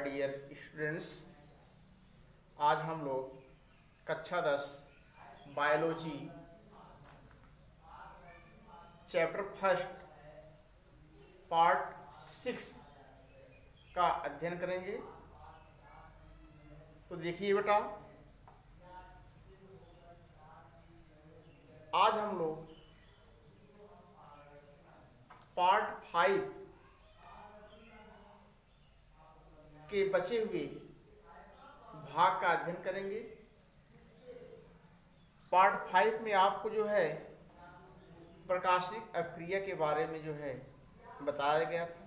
My dear students, आज हम लोग कक्षा 10 बायोलॉजी चैप्टर फर्स्ट पार्ट 6 का अध्ययन करेंगे। तो देखिए बेटा, आज हम लोग पार्ट 5 के बचे हुए भाग का अध्ययन करेंगे। पार्ट 5 में आपको जो है प्रकाशिक अभिक्रिया के बारे में जो है बताया गया था।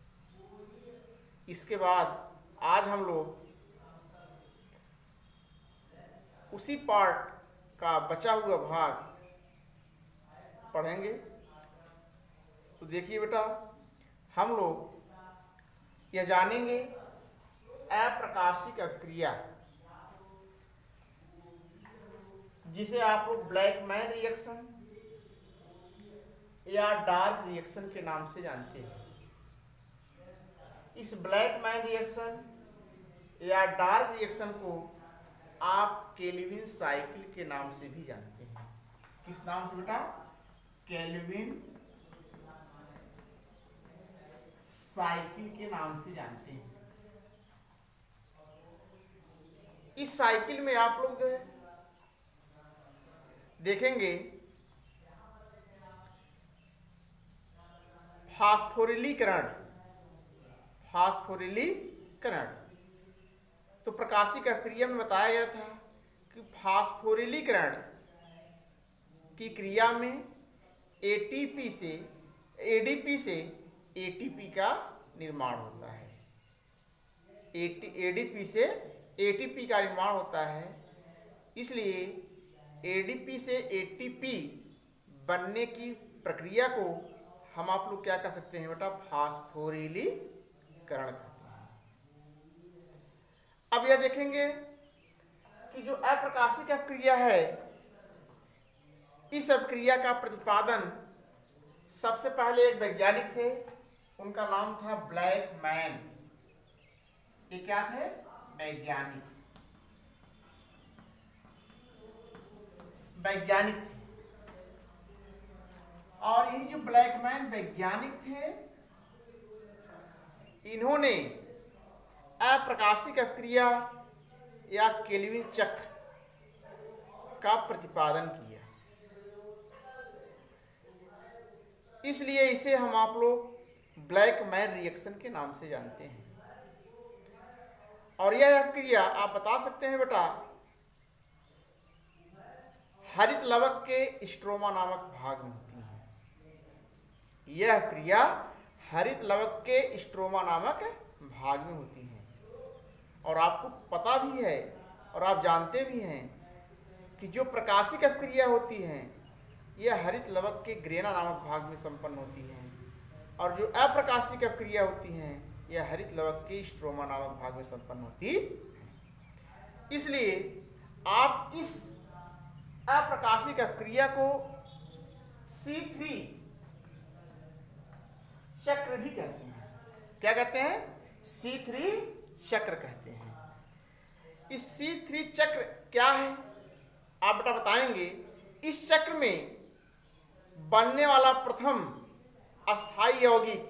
इसके बाद आज हम लोग उसी पार्ट का बचा हुआ भाग पढ़ेंगे। तो देखिए बेटा, हम लोग यह जानेंगे अप्रकाशिक अभिक्रिया, जिसे आप लोग ब्लैकमैन रिएक्शन या डार्क रिएक्शन के नाम से जानते हैं। इस ब्लैकमैन रिएक्शन या डार्क रिएक्शन को आप केल्विन साइकिल के नाम से भी जानते हैं। किस नाम से बेटा? केल्विन साइकिल के नाम से जानते हैं। इस साइकिल में आप लोग जो है देखेंगे फास्फोरिलीकरण। तो प्रकाशिक अभिक्रिया में बताया गया था कि फास्फोरिलीकरण की क्रिया में एडीपी से एटीपी का निर्माण होता है। एडीपी से एटीपी का निर्माण होता है। इसलिए एडीपी से एटीपी बनने की प्रक्रिया को हम आप लोग क्या कह सकते हैं बेटा? फास्फोरिलीकरण कहते हैं। अब यह देखेंगे कि जो अप्रकाशिक अभिक्रिया है, इस अभिक्रिया का प्रतिपादन सबसे पहले एक वैज्ञानिक थे, उनका नाम था ब्लैकमैन। ये क्या थे? वैज्ञानिक थे। और ये जो ब्लैकमैन वैज्ञानिक थे, इन्होंने अप्रकाशिक अभिक्रिया या केल्विन चक्र का प्रतिपादन किया। इसलिए इसे हम आप लोग ब्लैकमैन रिएक्शन के नाम से जानते हैं। और यह अभिक्रिया आप बता सकते हैं बेटा, हरित लवक के स्ट्रोमा नामक भाग में होती है। यह क्रिया हरित लवक के स्ट्रोमा नामक भाग में होती है। और आपको पता भी है और आप जानते भी हैं कि जो प्रकाशिक अभिक्रिया होती हैं, यह हरित लवक के ग्रेना नामक भाग में संपन्न होती हैं। और जो अप्रकाशिक अभिक्रिया होती हैं, यह हरित लवक के स्ट्रोमा नामक भाग में संपन्न होती है। इसलिए आप इस अप्रकाशिक अभिक्रिया को C3 चक्र भी कहते हैं। क्या कहते हैं? C3 चक्र कहते हैं। इस C3 चक्र क्या है आप बेटा बताएंगे। इस चक्र में बनने वाला प्रथम अस्थायी यौगिक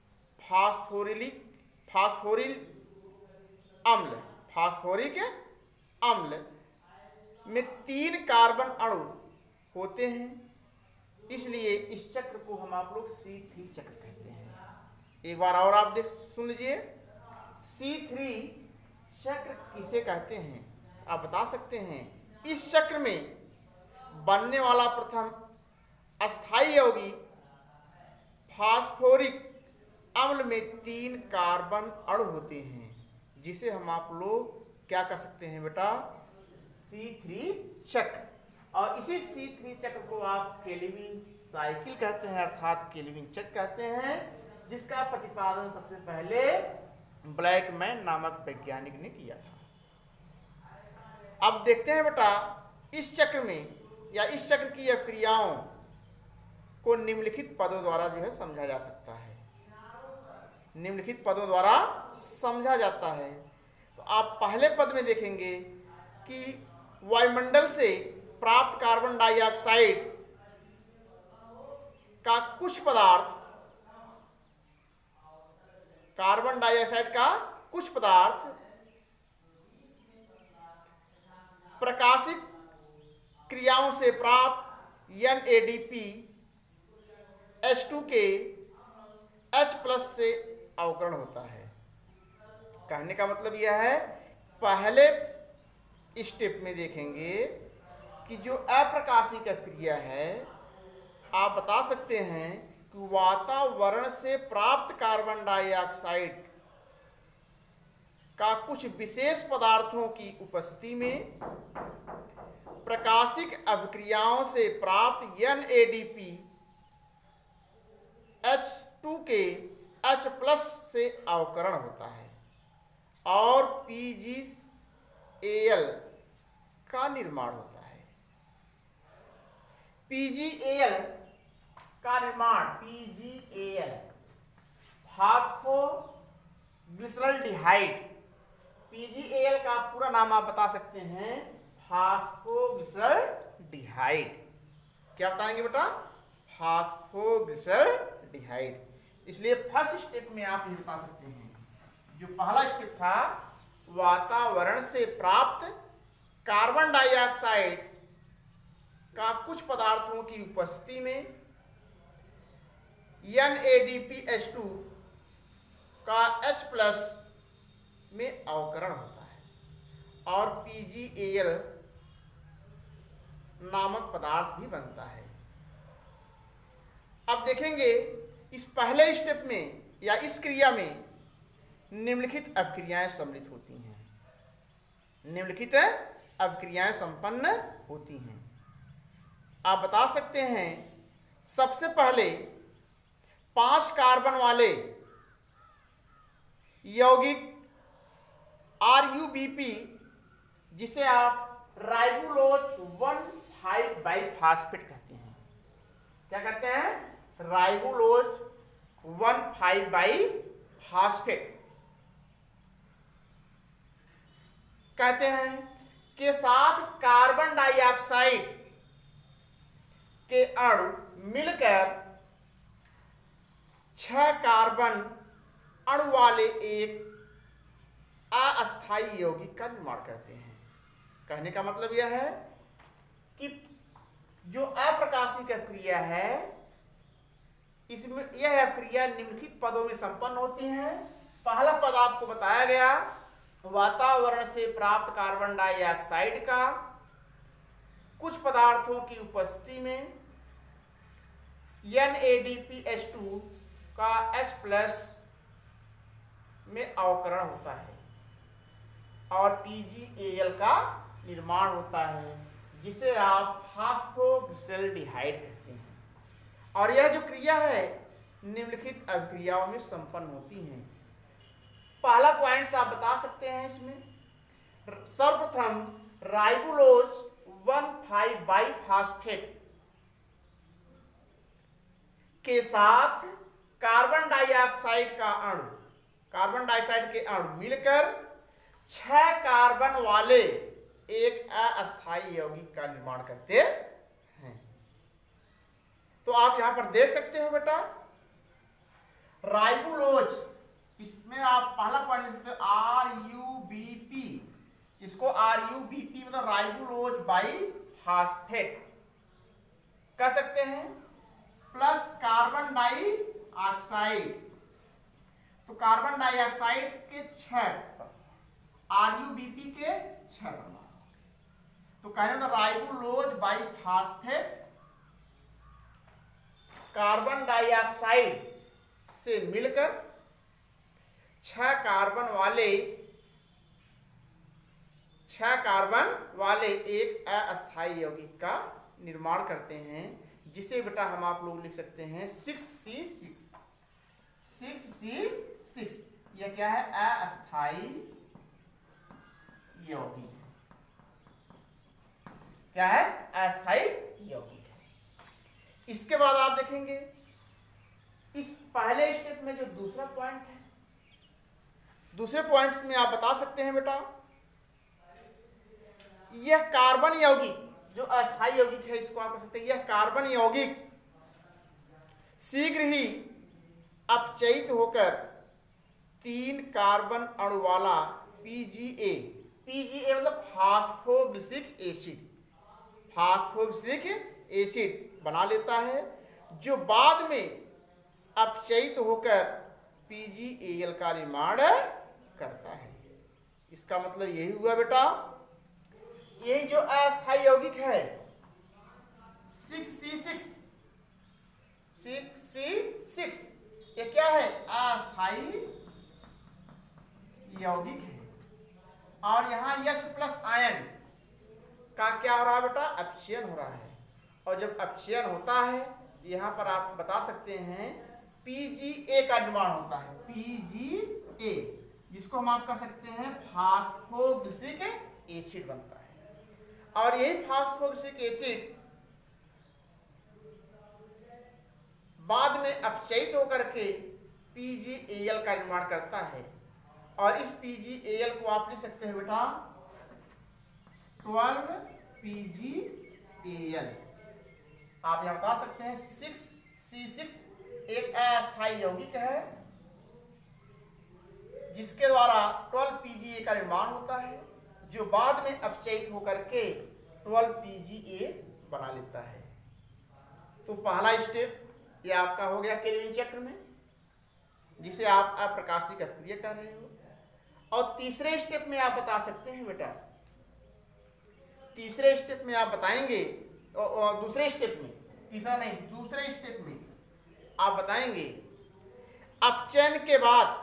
फास्फोरिक अम्ल में 3 कार्बन अणु होते हैं। इसलिए इस चक्र को हम आप लोग C3 चक्र कहते हैं। एक बार और आप सुन लीजिए, C3 चक्र किसे कहते हैं आप बता सकते हैं। इस चक्र में बनने वाला प्रथम अस्थायी यौगिक फास्फोरिक अम्ल में 3 कार्बन अणु होते हैं, जिसे हम आप लोग क्या कह सकते हैं बेटा? C3 चक्र। और इसी C3 चक्र को आप केल्विन साइकिल कहते हैं, अर्थात केल्विन चक्र कहते हैं, जिसका प्रतिपादन सबसे पहले ब्लैकमैन नामक वैज्ञानिक ने किया था। अब देखते हैं बेटा, इस चक्र में या इस चक्र की अभिक्रियाओं को निम्नलिखित पदों द्वारा जो है समझा जा सकता है। निम्नलिखित पदों द्वारा समझा जाता है। तो आप पहले पद में देखेंगे कि वायुमंडल से प्राप्त कार्बन डाइऑक्साइड का कुछ पदार्थ, कार्बन डाइऑक्साइड का कुछ पदार्थ प्रकाशिक क्रियाओं से प्राप्त NADP H2 के H+ से अवकरण होता है। कहने का मतलब यह है, पहले स्टेप में देखेंगे कि जो अप्रकाशिक क्रिया है, आप बता सकते हैं कि वातावरण से प्राप्त कार्बन डाइऑक्साइड का कुछ विशेष पदार्थों की उपस्थिति में प्रकाशिक अभिक्रियाओं से प्राप्त NADP H2 के H+ से अवकरण होता है और PgAl का निर्माण होता है। PgAl का निर्माण, PgAl फास्फोग्लिसरॉल्डिहाइड, PgAl का पूरा नाम आप बता सकते हैं फास्फोग्लिसरॉल्डिहाइड। क्या बताएंगे बेटा? फास्फोग्लिसरॉल्डिहाइड। इसलिए फर्स्ट स्टेप में आप ये बता सकते हैं, जो पहला स्टेप था वातावरण से प्राप्त कार्बन डाइऑक्साइड का कुछ पदार्थों की उपस्थिति में NADP H2 का H+ में अवकरण होता है और PgAl नामक पदार्थ भी बनता है। अब देखेंगे इस पहले स्टेप में या इस क्रिया में निम्नलिखित अभिक्रियाएं सम्मिलित होती हैं, निम्नलिखित अभिक्रियाएं संपन्न होती हैं। आप बता सकते हैं, सबसे पहले 5 कार्बन वाले यौगिक RuBP, जिसे आप राइबोलोज 1,5-बाइफास्फेट कहते हैं। क्या कहते हैं? राइबोलोज 1,5-बाइफास्फेट कहते हैं, के साथ कार्बन डाइऑक्साइड के अणु मिलकर 6 कार्बन अणु वाले एक अस्थायी यौगिक का निर्माण करते हैं। कहने का मतलब यह है कि जो अप्रकाशिक क्रिया है, इसमें यह क्रिया निम्नलिखित पदों में संपन्न होती है। पहला पद आपको बताया गया, वातावरण से प्राप्त कार्बन डाइऑक्साइड का कुछ पदार्थों की उपस्थिति में NADP H2 का H+ में अवकरण होता है और PgAl का निर्माण होता है, जिसे आप फास्फोग्लिसरॉल्डिहाइड कहते हैं। और यह जो क्रिया है निम्नलिखित अभिक्रियाओं में संपन्न होती है। पहला पॉइंट्स आप बता सकते हैं इसमें, सर्वप्रथम राइबोलोज 1,5-बाइफास्फेट के साथ कार्बन डाइऑक्साइड का अणु, कार्बन डाइऑक्साइड के अणु मिलकर 6 कार्बन वाले एक अस्थायी यौगिक का निर्माण करते हैं। तो आप यहां पर देख सकते हो बेटा, राइबोलोज, इसमें आप पहला पॉइंट लिख सकते हो RuBP, इसको RuBP मतलब राइबोलोज बाइफास्फेट कह सकते हैं, प्लस कार्बन डाइऑक्साइड। तो कार्बन डाइऑक्साइड के 6 RuBP के 6, तो कहने तो राइबोलोज बाइफास्फेट कार्बन डाइऑक्साइड से मिलकर 6 कार्बन वाले एक अस्थायी यौगिक का निर्माण करते हैं, जिसे बेटा हम आप लोग लिख सकते हैं 6C6। यह क्या है? अस्थायी यौगिक है। क्या है? अस्थायी यौगिक है। इसके बाद आप देखेंगे इस पहले स्टेप में जो दूसरा पॉइंट है, दूसरे पॉइंट्स में आप बता सकते हैं बेटा, यह कार्बन यौगिक जो अस्थायी यौगिक है, इसको आप कह सकते हैं यह कार्बन यौगिक शीघ्र ही अपचयित होकर 3 कार्बन अणु वाला पीजीए, पीजीए मतलब फास्फोग्लिसरिक एसिड, फास्फोग्लिसरिक एसिड बना लेता है, जो बाद में अपचयित होकर पीजीएल का निर्माण करता है। इसका मतलब यही हुआ बेटा, यही जो अस्थायी यौगिक है 6C6, 6C6 ये क्या है? अस्थायी यौगिक है। और यहाँ H प्लस आयन का क्या हो रहा है बेटा? अपचयन हो रहा है। और जब अपचयन होता है यहाँ पर आप बता सकते हैं PGA का निर्माण होता है, PGA, जिसको हम आप कह सकते हैं फास्फोग्लिसरिक एसिड बनता है। और यही फास्फोग्लिसरिक एसिड बाद में अपचयित होकर के PGAL का निर्माण करता है। और इस PGAL को आप लिख सकते हैं बेटा 12 PGAL। आप यहां बता सकते हैं 6C6 एक अस्थायी यौगिक है जिसके द्वारा 12 PGA का निर्माण होता है, जो बाद में अपचयित होकर के 12 PGA बना लेता है। तो पहला स्टेप ये आपका हो गया केल्विन चक्र में, जिसे आप अप्रकाशीय अक्रिय कर रहे हो। और तीसरे स्टेप में आप बता सकते हैं बेटा, तीसरे स्टेप में आप बताएंगे, और दूसरे स्टेप में, तीसरा नहीं दूसरे स्टेप में आप बताएंगे अपचयन के बाद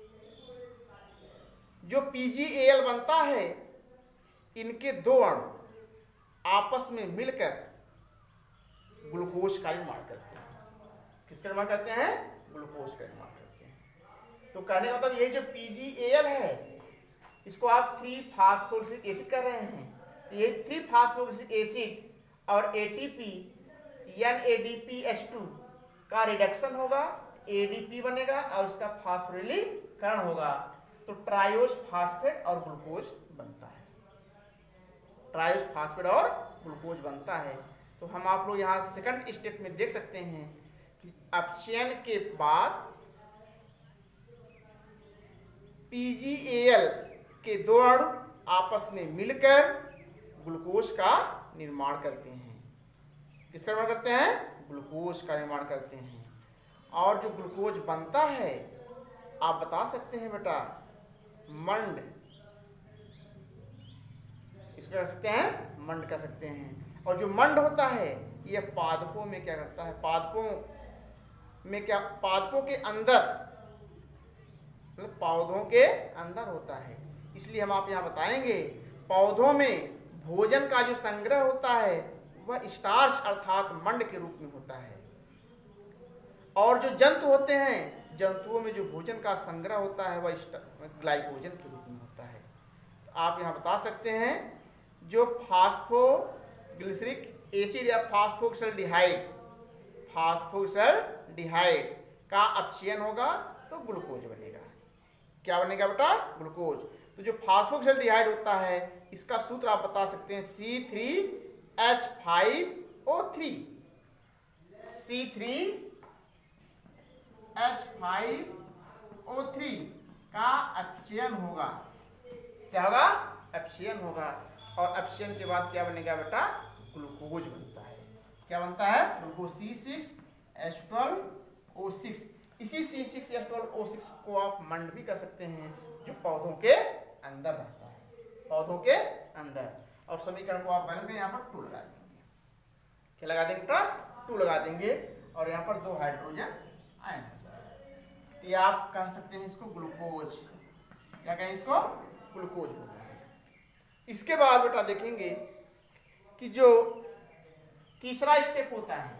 जो PGAL बनता है, इनके 2 अणु आपस में मिलकर ग्लूकोज का निर्माण करते हैं। किसका निर्माण करते हैं? ग्लूकोज का निर्माण करते हैं। तो कहने का मतलब ये जो PGAL है इसको आप 3-फास्फोग्लिसरिक एसिड कर रहे हैं, तो ये 3-फास्फोग्लिसरिक एसिड और ATP NADPH2 का रिडक्शन होगा, ADP बनेगा और उसका फास्फोरिलीकरण होगा, तो ट्रायोज फास्फेट और ग्लूकोज बनता है। ट्रायोज फास्फेट और ग्लूकोज बनता है। तो हम आप लोग यहाँ सेकंड स्टेप में देख सकते हैं कि अपचयन के बाद PGAL के 2 अणु आपस में मिलकर ग्लूकोज का निर्माण करते हैं। किसका निर्माण करते हैं? ग्लूकोज का निर्माण करते हैं। और जो ग्लूकोज बनता है आप बता सकते हैं बेटा मंड, इसको कह सकते हैं मंड कह सकते हैं। और जो मंड होता है यह पादपों में क्या करता है? पादपों में क्या? पादपों के अंदर, मतलब पौधों के अंदर होता है। इसलिए हम आप यहाँ बताएंगे पौधों में भोजन का जो संग्रह होता है वह स्टार्च अर्थात मंड के रूप में होता है। और जो जंतु होते हैं, जंतुओं में जो भोजन का संग्रह होता है वह ग्लाइकोजन के रूप में होता है। तो आप यहाँ बता सकते हैं जो फास्फोग्लिसरिक एसिड या फास्फोक्सिल्डिहाइड का अपचयन होगा तो ग्लूकोज बनेगा। क्या बनेगा बेटा? ग्लूकोज। तो जो फास्फोक्सिल्डिहाइड होता है इसका सूत्र आप बता सकते हैं C3H5O3, C3H5O3 का अपचयन होगा। क्या होगा? अपचयन होगा। और अपचयन के बाद क्या बनेगा बेटा? ग्लूकोज बनता है। क्या बनता है? Glucose C6H12O6। इसी C6H12O6 को आप मंड भी कर सकते हैं, जो पौधों के अंदर रहता है, पौधों के अंदर। और समीकरण को आप बैलेंस में यहाँ पर 2 लगा देंगे। क्या लगा देंगे बेटा? 2 लगा देंगे और यहाँ पर 2 हाइड्रोजन आयन। तो ये आप कह सकते हैं इसको ग्लूकोज। क्या कहें इसको? ग्लूकोज बोलते हैं। इसके बाद बेटा देखेंगे कि जो तीसरा स्टेप होता है,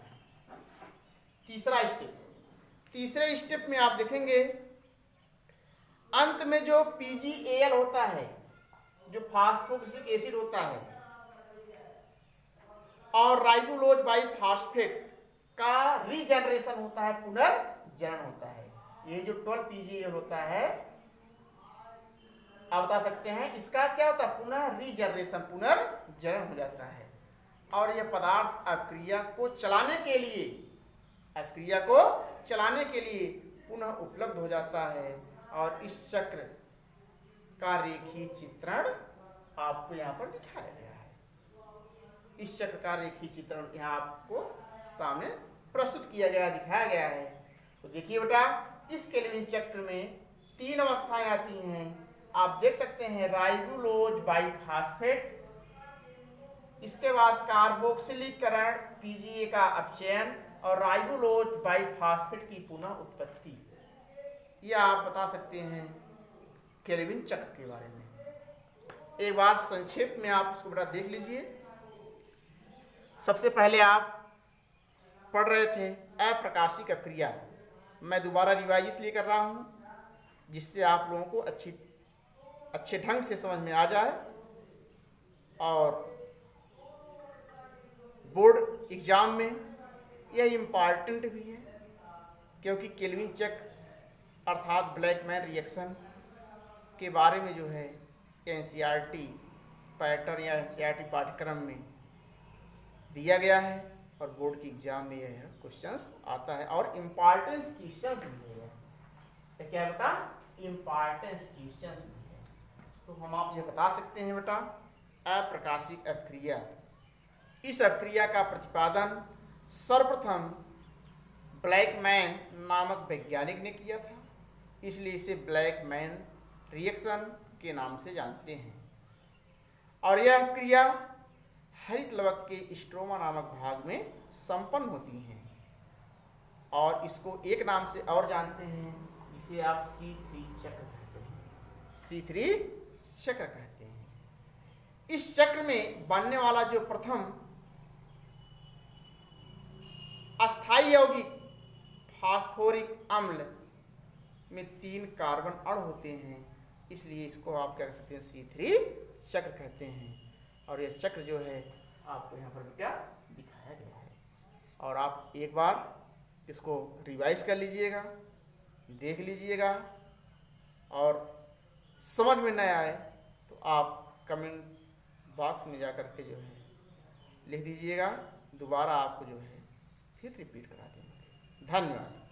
तीसरे स्टेप में आप देखेंगे अंत में जो PGAL होता है, जो फास्फोग्लिसरिक एसिड होता है, और राइबोलोज बाइफॉस्फेट का रीजनरेशन होता है, पुनर्जनन होता है। ये जो 12 PGAL होता है आप बता सकते हैं इसका क्या होता है, पुनः रीजनरेशन, पुनर्जनन हो जाता है। और यह पदार्थ अभिक्रिया को चलाने के लिए, अभिक्रिया को चलाने के लिए पुनः उपलब्ध हो जाता है। और इस चक्र का रेखीय चित्रण आपको यहाँ पर दिखाया गया है। इस चक्र का रेखीय चित्रण यहाँ आपको सामने प्रस्तुत किया गया, दिखाया गया है। तो देखिए बेटा, इस केल्विन चक्र में 3 अवस्थाएं आती हैं। आप देख सकते हैं राइबोलोज बाइफास्फेट, इसके बाद कार्बोक्सिलीकरण पीजीए का अपचयन और राइबोलोज बाइफास्फेट की पुनः उत्पत्ति। यह आप बता सकते हैं केल्विन चक्र के बारे में। एक बार संक्षेप में आप इसको बेटा देख लीजिए। सबसे पहले आप पढ़ रहे थे अप्रकाशिक अभिक्रिया। मैं दोबारा रिवाइज इसलिए कर रहा हूँ जिससे आप लोगों को अच्छे ढंग से समझ में आ जाए और बोर्ड एग्जाम में यह इम्पॉर्टेंट भी है, क्योंकि केल्विन चक्र अर्थात ब्लैकमैन रिएक्शन के बारे में जो है एनसीईआरटी पैटर्न या एनसीईआरटी पाठ्यक्रम में दिया गया है और बोर्ड की एग्जाम में यह क्वेश्चंस आता है और इम्पॉर्टेंस क्वेश्चंस भी है। तो क्या बेटा, इम्पॉर्टेंस क्वेश्चंस भी है। तो हम आप ये बता सकते हैं बेटा, अप्रकाशिक अभिक्रिया, इस अभिक्रिया का प्रतिपादन सर्वप्रथम ब्लैकमैन नामक वैज्ञानिक ने किया था, इसलिए इसे ब्लैकमैन रिएक्शन के नाम से जानते हैं। और यह अभिक्रिया हरित लवक के स्ट्रोमा नामक भाग में संपन्न होती हैं और इसको एक नाम से और जानते हैं, इसे आप C3 चक्र कहते हैं। C3 चक्र कहते हैं। इस चक्र में बनने वाला जो प्रथम अस्थायी यौगिक फास्फोरिक अम्ल में 3 कार्बन अणु होते हैं, इसलिए इसको आप क्या कह सकते हैं, C3 चक्र कहते हैं। और यह चक्र जो है आपको यहाँ पर क्या दिखाया गया है। और आप एक बार इसको रिवाइज कर लीजिएगा, देख लीजिएगा, और समझ में न आए तो आप कमेंट बॉक्स में जा कर के जो है लिख दीजिएगा, दोबारा आपको जो है फिर रिपीट करा देंगे। धन्यवाद।